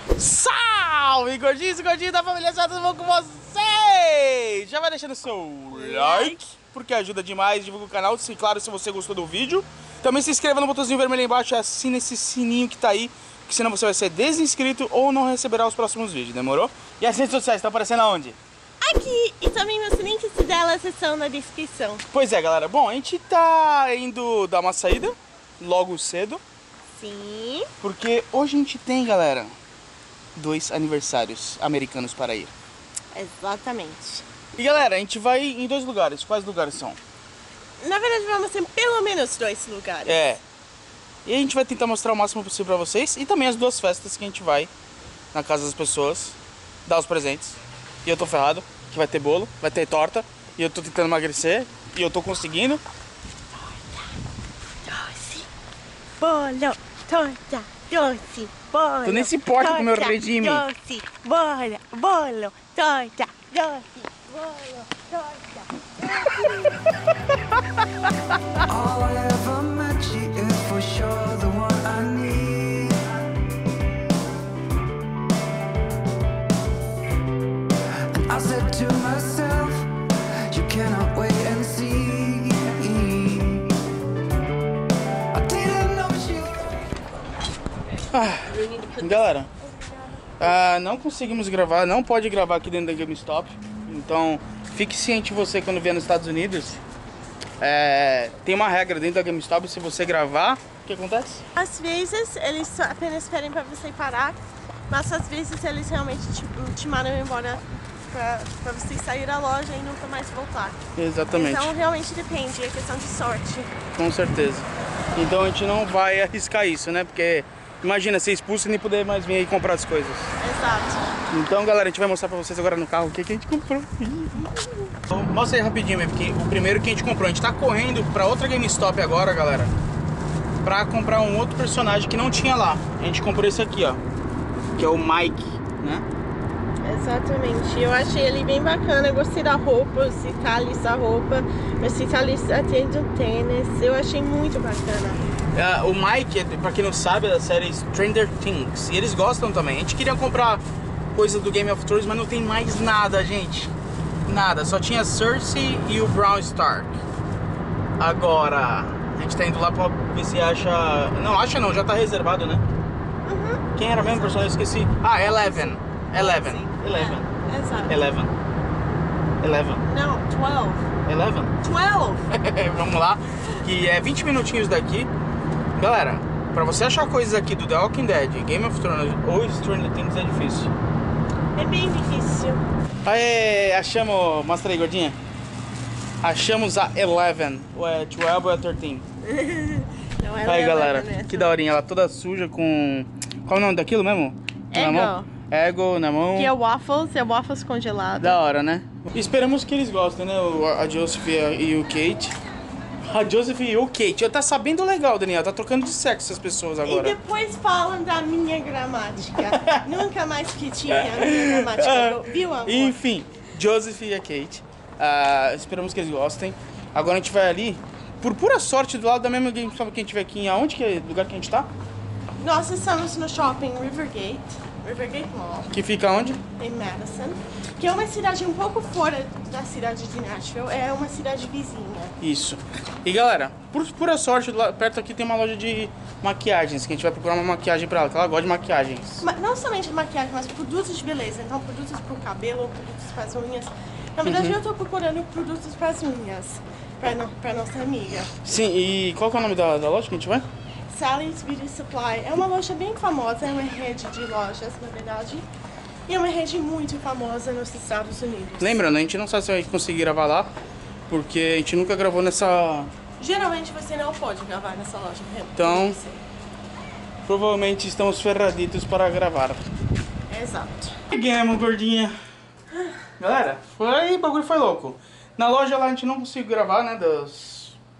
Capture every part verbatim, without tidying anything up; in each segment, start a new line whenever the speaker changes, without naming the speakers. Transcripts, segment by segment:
Salve, gordinhos e gordinhos da família, tudo bom com vocês? Já vai deixando seu like, porque ajuda demais, divulga o canal, se claro, se você gostou do vídeo. Também se inscreva no botãozinho vermelho aí embaixo e assina esse sininho que tá aí, que senão você vai ser desinscrito ou não receberá os próximos vídeos, demorou? E as redes sociais estão aparecendo aonde?
Aqui, e também meus links delas estão na descrição.
Pois é, galera, bom, a gente tá indo dar uma saída logo cedo.
Sim.
Porque hoje a gente tem, galera, dois aniversários americanos para ir.
Exatamente.
E galera, a gente vai em dois lugares. Quais lugares são?
Na verdade, vamos ter pelo menos dois lugares.
É. E a gente vai tentar mostrar o máximo possível pra vocês. E também as duas festas que a gente vai na casa das pessoas, dar os presentes. E eu tô ferrado, que vai ter bolo, vai ter torta. E eu tô tentando emagrecer. E eu tô conseguindo.
Doce, bolo, torta, doce, bolo.
Tu nem se importa com o meu regime.
Doce, bolo, bolo, torta, doce, bolo, torta.
All I ever met you is for sure the one I need. And I said to myself, you cannot wait and see. I didn't know she
Ah, galera, ah, não conseguimos gravar, não pode gravar aqui dentro da GameStop. Então, fique ciente você quando vier nos Estados Unidos. É, tem uma regra dentro da GameStop, se você gravar, o que acontece?
Às vezes eles só apenas pedem pra você parar, mas às vezes eles realmente te, te mandam embora pra, pra você sair da loja e nunca mais voltar.
Exatamente.
Então realmente depende, é questão de sorte.
Com certeza. Então a gente não vai arriscar isso, né? Porque imagina ser expulso e nem poder mais vir aí comprar as coisas.
Exato.
Então, galera, a gente vai mostrar pra vocês agora no carro o que, que a gente comprou. Então, mostra aí rapidinho, porque o primeiro que a gente comprou. A gente tá correndo pra outra GameStop agora, galera, pra comprar um outro personagem que não tinha lá. A gente comprou esse aqui, ó, que é o Mike, né?
Exatamente, eu achei ele bem bacana, eu gostei da roupa, os detalhes da roupa, os detalhes até do tênis, eu achei muito bacana.
Uh, o Mike, pra quem não sabe, é da série Stranger Things, e eles gostam também. A gente queria comprar coisa do Game of Thrones, mas não tem mais nada, gente. Nada, só tinha Cersei e o Bran Stark. Agora, a gente tá indo lá pra ver se acha... Não, acha não, já tá reservado, né?
Uhum.
Quem era mesmo o personagem? Eu esqueci. Ah, Eleven. Eleven.
Sim.
Eleven.
É, exato.
Eleven. Eleven.
Não, twelve.
Eleven?
twelve!
Vamos lá, que é vinte minutinhos daqui. Galera, pra você achar coisas aqui do The Walking Dead, Game of Thrones ou Stranger Things é difícil.
É bem difícil.
Aê, achamos, mostra aí, gordinha. Achamos a Eleven, ou é doze ou é treze.
Não é
Aí,
leva,
galera,
né?
que daorinha, ela toda suja com... Qual é o nome daquilo mesmo? Na
Ego.
mão? Ego, na mão.
Que é waffles, é waffles congelado.
Da hora, né? Esperamos que eles gostem, né? O- A Joseph e o Kate. A Joseph e o Kate. Eu tá sabendo legal, Daniel. Tá trocando de sexo essas pessoas
E
agora.
depois falam da minha gramática. Nunca mais que tinha a minha gramática, viu, amor?
Enfim, Joseph e a Kate. Ah, esperamos que eles gostem. Agora a gente vai ali. Por pura sorte, do lado da mesma GameStop que a gente vê aqui. Aonde que é o lugar que a gente tá?
Nós estamos no shopping Rivergate, Rivergate Mall,
Que fica onde?
em Madison, que é uma cidade um pouco fora da cidade de Nashville, é uma cidade vizinha.
Isso. E galera, por pura sorte, lá perto aqui tem uma loja de maquiagens. Que a gente vai procurar uma maquiagem pra ela, que ela gosta de maquiagens.
Ma- Não somente maquiagem, mas produtos de beleza. Então, produtos pro cabelo, produtos para as unhas. Na verdade, eu tô procurando produtos para as unhas, para no, pra nossa amiga.
Sim, e qual que é o nome da, da loja que a gente vai?
Sally's Beauty Supply é uma loja bem famosa, é uma rede de lojas, na verdade. E é uma rede muito famosa nos Estados Unidos.
Lembrando, a gente não sabe se vai conseguir gravar lá, porque a gente nunca gravou nessa...
Geralmente você não pode gravar nessa loja.
Então- Provavelmente estamos ferraditos para gravar.
Exato.
Chegamos, gordinha. Galera, foi, o bagulho foi louco. Na loja lá a gente não conseguiu gravar, né, dos...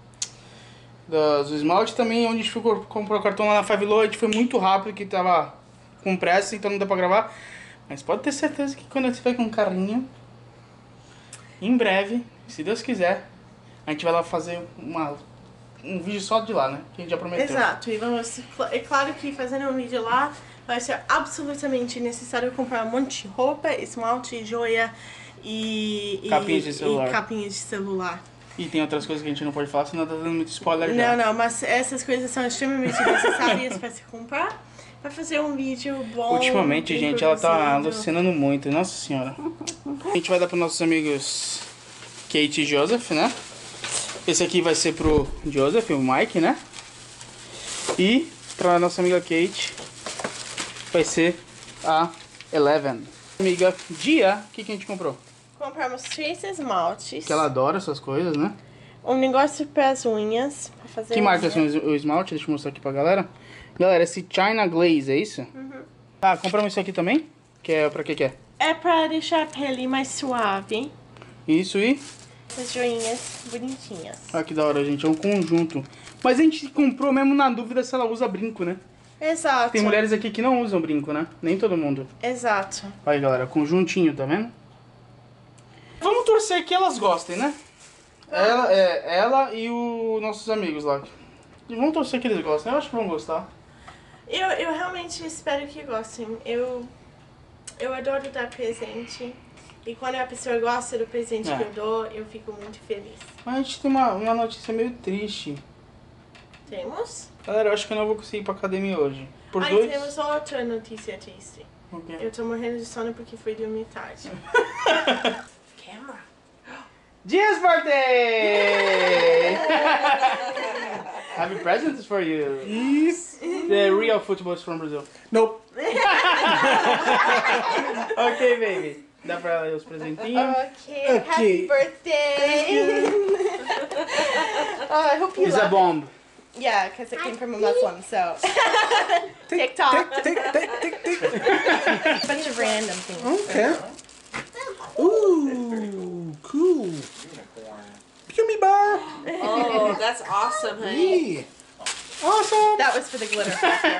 dos esmalte também, onde a gente ficou, comprou o cartão lá na Five Below, a gente foi muito rápido, que tava com pressa, então não deu pra gravar. Mas pode ter certeza que quando você vai com um carrinho, em breve, se Deus quiser, a gente vai lá fazer uma, um vídeo só de lá, né? Que a gente já prometeu.
Exato. E vamos, é claro que fazendo um vídeo lá, vai ser absolutamente necessário comprar um monte de roupa, esmalte, joia e...
Capinhas de celular.
E capinhas de celular.
E tem outras coisas que a gente não pode falar, senão tá dando muito spoiler
Não,
já.
não, mas essas coisas são extremamente necessárias para se comprar. Pra fazer um vídeo bom.
Ultimamente,
bem
gente, ela tá
produzido.
alucinando muito, nossa senhora. A gente vai dar pros nossos amigos Kate e Joseph, né? Esse aqui vai ser pro Joseph, o Mike, né? E pra nossa amiga Kate vai ser a Eleven. Amiga Dia, o que, que a gente comprou?
Compramos três esmaltes.
Que ela adora essas coisas, né?
Um negócio para as unhas. Pra fazer
Que marca
unha.
são o esmalte? Deixa eu mostrar aqui pra galera. Galera, esse China Glaze, é isso?
Uhum.
Ah, compramos isso aqui também? Que é pra que que é?
É pra deixar a pele mais suave.
Isso e...
Essas joinhas bonitinhas.
Ah, que da hora, gente. É um conjunto. Mas a gente comprou mesmo na dúvida se ela usa brinco, né?
Exato.
Tem mulheres aqui que não usam brinco, né? Nem todo mundo.
Exato.
Olha aí, galera. Conjuntinho, tá vendo? Vamos torcer que elas gostem, né? Ela, é, ela e os nossos amigos lá. E vamos torcer que eles gostem. Eu acho que vão gostar.
Eu, eu realmente espero que gostem. Eu, eu adoro dar presente. E quando a pessoa gosta do presente
É.
que eu dou, eu fico muito feliz.
Mas a gente tem uma, uma notícia meio triste.
Temos?
Galera, eu acho que eu não vou conseguir ir pra academia hoje. Por
Aí
dois...
temos outra notícia triste.
O quê?
Eu tô morrendo de sono porque fui dormir tarde. Camera.
Dia's birthday! Happy presents for you.
Yes.
The real football is from Brazil.
Nope.
Ok, baby. Dá pra ela aí os presentinhos.
Okay, happy
Okay.
birthday! oh, I hope you
It's
love
a bomb.
it. Yeah, because it came from a Muslim, so. TikTok.
Tick, tick, tick, tick, tick.
A bunch of random things.
Okay. Ooh, cool. Gimme bar.
Oh, that's awesome, honey.
Yeah. Awesome.
That was for the glitter factor.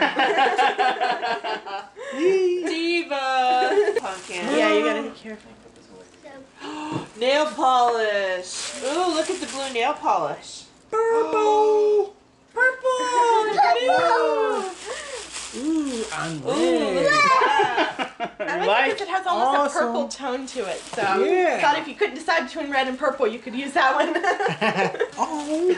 Yeah.
Diva. Pumpkin.
Yeah, you gotta be careful.
Nail polish. Ooh, look at the blue nail polish.
Purple.
Purple. Look at you.
Ooh, I'm
Ooh, look
red.
at that.
I
You
like
like?
it because it has almost a
Awesome.
purple tone to it. So
Yeah.
I thought if you couldn't decide between red and purple, you could use that one.
Oh.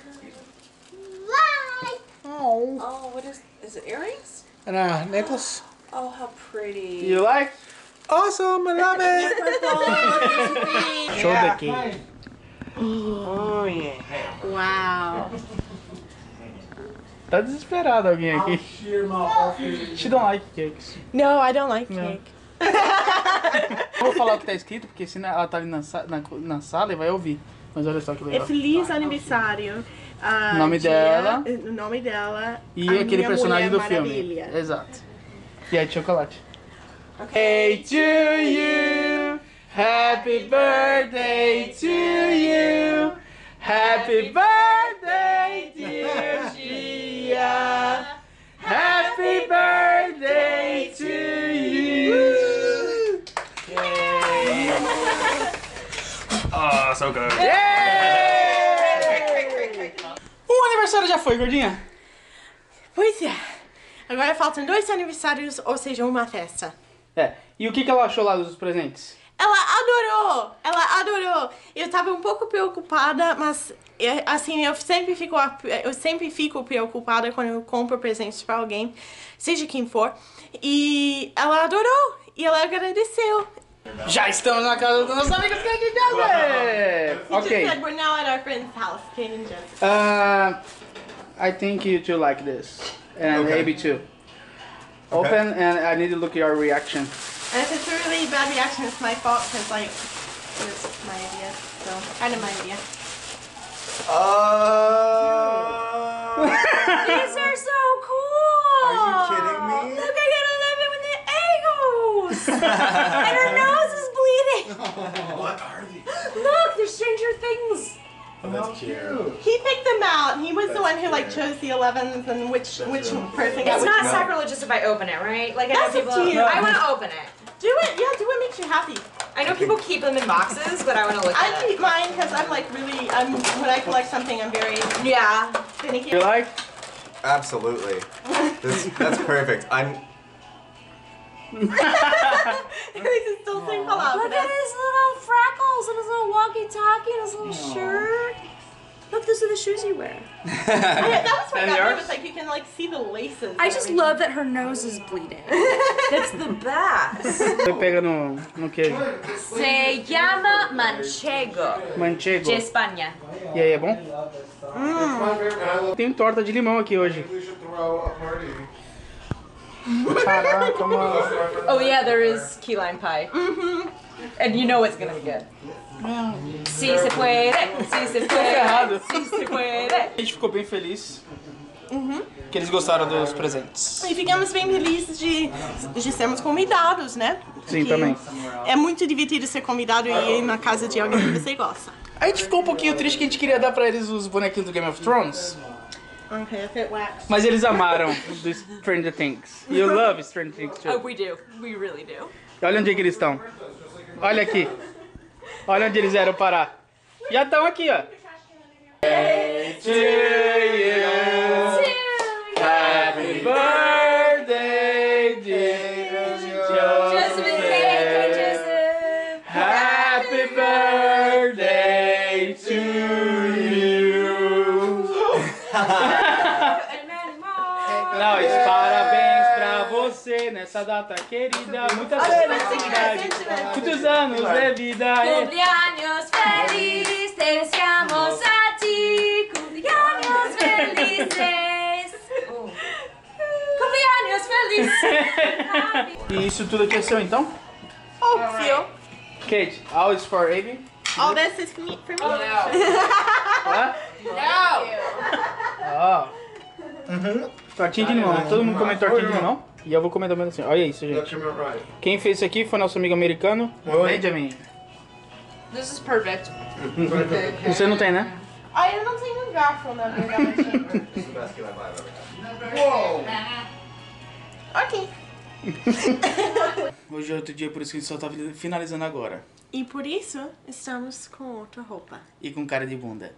Oh.
Oh, what is, is it earrings?
And a necklace.
Oh, how pretty.
You like?
Awesome. I love it.
Purple.
Show the cake.
Oh, yeah.
Wow.
Tá desesperado alguém aqui. She don't like cakes.
No, I don't like
No.
cake.
Não vou falar o que tá escrito, porque senão ela tá ali na, sa- na, na sala e vai ouvir. Mas olha só que
É
legal.
feliz aniversário. ah,
Nome
dia-
dela.
O nome dela.
E
a
aquele
minha
personagem do
Mulher
filme.
Maravilha.
Exato. E aí de chocolate. Hey to you, happy birthday to you, happy birthday dear Gia, happy birthday to you.
Oh, so good.
O aniversário já foi, gordinha?
Pois é. Agora faltam dois aniversários, ou seja, uma festa.
É. E o que, que ela achou lá dos presentes?
Ela adorou! Ela adorou! Eu tava um pouco preocupada, mas é, assim, eu sempre fico eu sempre fico preocupada quando eu compro presentes pra alguém, seja quem for. E ela adorou! E ela agradeceu.
Já estamos na casa dos nossos amigos Kate e Joseph!
He just
Ok.
said we're now at our friend's house, Kate and Joseph.
Uh, I think you two like this. And
Okay.
maybe too. Open and I need to look at your reaction.
And if it's a really bad reaction, it's my fault, because, like, it's my idea. So, kind of my idea.
Uh,
These are so cool.
Are you kidding me?
Look, I get to live it with the Eagles. And her nose is bleeding.
what are these?
Look, they're Stranger Things.
Oh, that's cute.
He picked them out. He was the one who, like, chose the elevens and which which person got
It's
which
not
one.
sacrilegious if I open it, right? Like I know
That's up
people.
to you.
I want to open it.
Do it. Yeah, do what makes you happy.
I know people keep them in boxes, but I want to look
I
at it.
keep mine because I'm, like, really, I'm, when I collect something, I'm very
Yeah.
finicky.
You like?
Absolutely. This, that's perfect. I'm
Eles estão sem palavras.
Look at his little freckles and his little walkie-talkie and his little shirt. Look, those are the shoes you wear.
I, that was what
And
got me. It
yours?
was like you can like see the laces.
I
and
just
everything.
love that her nose is bleeding. That's the best.
Você pega no, no queijo.
Se llama manchego
Manchego.
de España.
E aí, é bom? Tem torta de limão aqui hoje.
We should throw a party.
Caraca, mano.
Oh yeah, there is key lime pie. Mm-hmm. And you know it's gonna be good. Si se puede, si se
errado.
puede, si se puede.
A gente ficou bem feliz que eles gostaram dos presentes.
E ficamos bem felizes de, de sermos convidados, né?
Sim,
Porque
também.
É muito divertido ser convidado e ir na casa de alguém que você gosta.
A gente ficou um pouquinho triste que a gente queria dar pra eles os bonequinhos do Game of Thrones.
Okay, if it wax.
Mas eles amaram do Stranger Things. You love Stranger Things
Oh,
too.
we do. We really do.
E olha onde é que eles estão. Olha aqui. Olha onde eles vieram parar. Já estão aqui, ó. Happy birthday, dear
Joseph, Joseph.
Happy birthday to you. Nós, parabéns pra você nessa data querida. Muitas felicidades, muitos anos de vida.
Cumpleaños feliz, te deseamos a ti. Cumpleaños felices. Oh. Cumpleaños feliz.
E isso tudo aqui é seu então?
Oh, Phil.
Kate, all is for Abby.
All this is for me. For me.
Hã? Ó. Tortinha de limão. Todo mundo come tortinha de limão. E eu vou comer também assim. Olha isso, gente.
Document right.
Quem fez isso aqui foi nosso amigo americano,
Oi.
Benjamin.
This is perfect.
Você não tem, né?
Ah, eu não tenho garfo, na verdade.
Whoa!
Ok.
Hoje é outro dia, por isso que a gente só tá finalizando agora.
E por isso, estamos com outra roupa.
E com cara de bunda.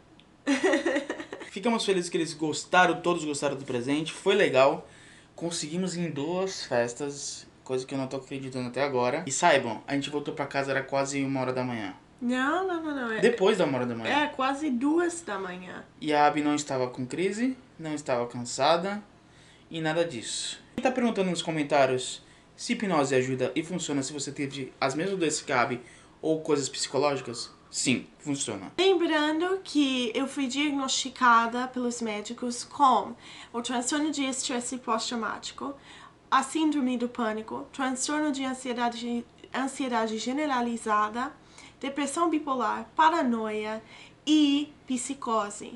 Ficamos felizes que eles gostaram, todos gostaram do presente. Foi legal. Conseguimos em duas festas, coisa que eu não tô acreditando até agora. E saibam, a gente voltou pra casa, era quase uma hora da manhã.
Não, não, não, não. É,
Depois da uma hora da manhã.
é quase duas da manhã.
E a Abby não estava com crise, não estava cansada e nada disso. Quem tá perguntando nos comentários se hipnose ajuda e funciona se você teve as mesmas doenças que a Abby ou coisas psicológicas? Sim, funciona.
Lembrando que eu fui diagnosticada pelos médicos com o transtorno de estresse pós-traumático, a síndrome do pânico, transtorno de ansiedade, ansiedade generalizada, depressão bipolar, paranoia e psicose.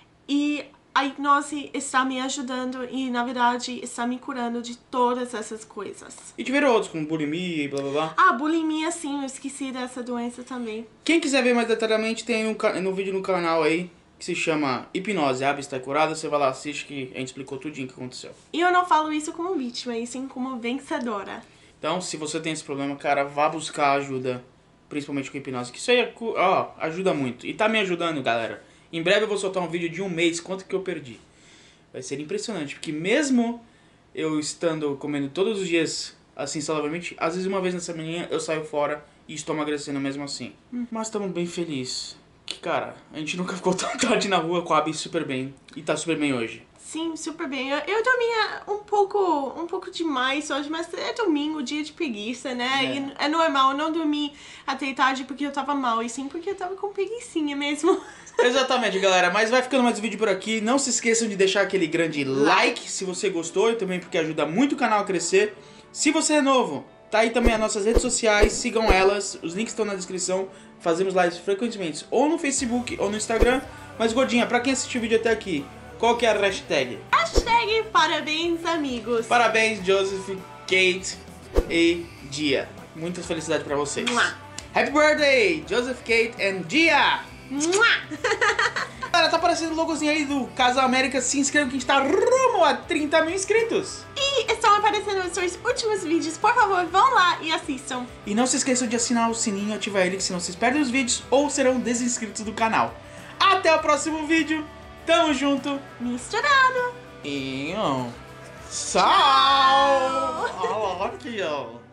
E a hipnose está me ajudando e, na verdade, está me curando de todas essas coisas.
E tiveram outros, como bulimia e blá blá blá.
Ah, bulimia, sim, eu esqueci dessa doença também.
Quem quiser ver mais detalhadamente, tem um, ca- no vídeo no canal aí, que se chama Hipnose, a Abby está curada. Você vai lá, assiste que a gente explicou tudinho o que aconteceu.
E eu não falo isso como vítima, e sim como vencedora.
Então, se você tem esse problema, cara, vá buscar ajuda, principalmente com hipnose, que isso aí é, cu- ó, ajuda muito. E tá me ajudando, galera. Em breve eu vou soltar um vídeo de um mês, quanto que eu perdi. Vai ser impressionante, porque mesmo eu estando comendo todos os dias, assim, saudavelmente, às vezes uma vez na semana eu saio fora e estou emagrecendo mesmo assim. Hum. Mas estamos bem felizes. Que, cara, a gente nunca ficou tão tarde na rua com a Abby super bem. E tá super bem hoje.
Sim, super bem. Eu, eu dormia um pouco, um pouco demais hoje, mas é domingo, dia de preguiça, né?
É.
E é normal, eu não dormi até tarde porque eu tava mal, e sim porque eu tava com preguicinha mesmo.
Exatamente, galera. Mas vai ficando mais um vídeo por aqui. Não se esqueçam de deixar aquele grande like se você gostou e também porque ajuda muito o canal a crescer. Se você é novo, tá aí também as nossas redes sociais, sigam elas. Os links estão na descrição. Fazemos lives frequentemente ou no Facebook ou no Instagram. Mas, Gordinha, pra quem assistiu o vídeo até aqui, qual que é a hashtag?
Hashtag parabéns, amigos.
Parabéns, Joseph, Kate e Gia. Muitas felicidades pra vocês.
Mua.
Happy birthday, Joseph, Kate and Gia!
Mua.
Galera, tá aparecendo o logozinho aí do Casal América. Se inscreva que a gente tá rumo a trinta mil inscritos.
E estão aparecendo os seus últimos vídeos. Por favor, vão lá e assistam.
E não se esqueçam de assinar o sininho e ativar ele, que senão vocês perdem os vídeos ou serão desinscritos do canal. Até o próximo vídeo. Tamo junto.
Misturado.
E... oh. Tchau! Ó, aqui, ó.